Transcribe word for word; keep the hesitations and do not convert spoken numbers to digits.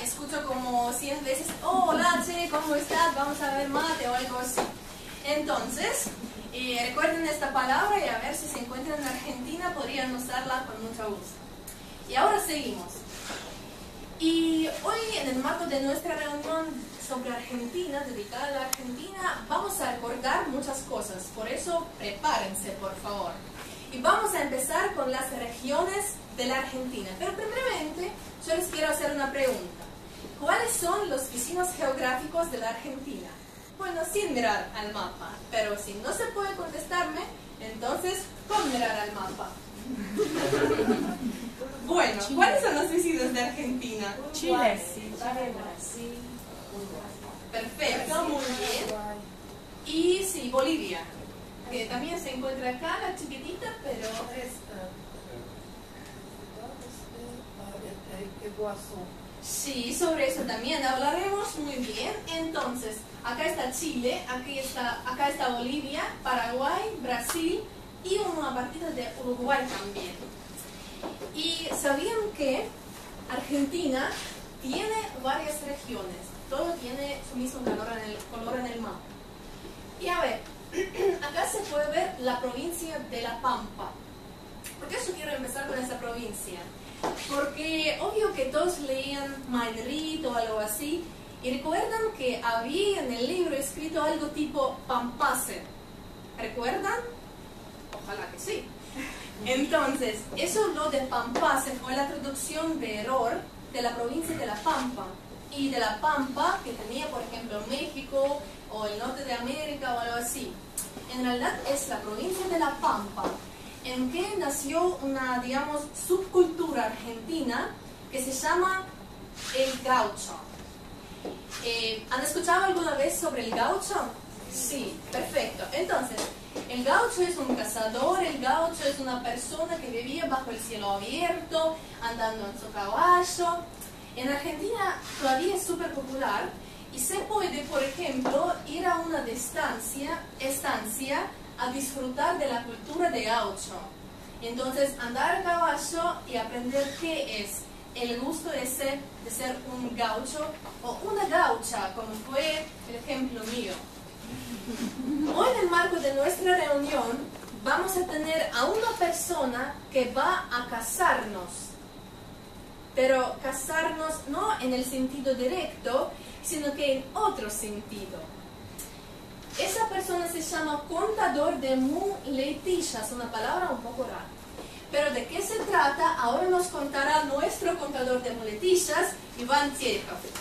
escucho como cien veces, oh, hola, che, ¿cómo estás? Vamos a ver mate o algo así. Entonces, eh, recuerden esta palabra y a ver si se encuentran en Argentina, podrían usarla con mucho gusto. Y ahora seguimos. Y hoy, en el marco de nuestra reunión sobre Argentina, dedicada a la Argentina, vamos a recordar muchas cosas. Por eso, prepárense, por favor. Y vamos a empezar con las regiones de la Argentina. Pero primeramente, yo les quiero hacer una pregunta. ¿Cuáles son los vecinos geográficos de la Argentina? Bueno, sin mirar al mapa. Pero si no se puede contestarme, entonces con mirar al mapa. Bueno, ¿cuáles son los vecinos de Argentina? Chile, sí. Brasil, perfecto, muy bien. Y sí, Bolivia, que también se encuentra acá, la chiquitita, pero sí, sobre eso también hablaremos muy bien. Entonces, acá está Chile, aquí está, acá está Bolivia, Paraguay, Brasil y una partida de Uruguay también. Y sabían que Argentina tiene varias regiones, todo tiene su mismo color en el, color en el mapa. Y a ver, acá se puede ver la provincia de La Pampa. ¿Por qué yo quiero empezar con esta provincia? Porque obvio que todos leían Madrid o algo así, y recuerdan que había en el libro escrito algo tipo Pampase. ¿Recuerdan? Ojalá que sí. Entonces, eso lo de Pampase fue la traducción de error de la provincia de La Pampa. Y de La Pampa, que tenía por ejemplo México o el norte de América o algo así. En realidad es la provincia de La Pampa, en que nació una, digamos, subcultura argentina que se llama el gaucho. Eh, ¿Han escuchado alguna vez sobre el gaucho? Sí, perfecto. Entonces, el gaucho es un cazador, el gaucho es una persona que vivía bajo el cielo abierto, andando en su caballo. En Argentina todavía es súper popular y se puede, por ejemplo, ir a una estancia, estancia a disfrutar de la cultura de gaucho. Entonces, andar a caballo y aprender qué es el gusto de ser, de ser un gaucho o una gaucha, como fue el ejemplo mío. Hoy, en el marco de nuestra reunión, vamos a tener a una persona que va a casarnos. Pero casarnos no en el sentido directo, sino que en otro sentido. Esa persona se llama contador de muletillas, una palabra un poco rara. Pero ¿de qué se trata? Ahora nos contará nuestro contador de muletillas, Iván Tierkov.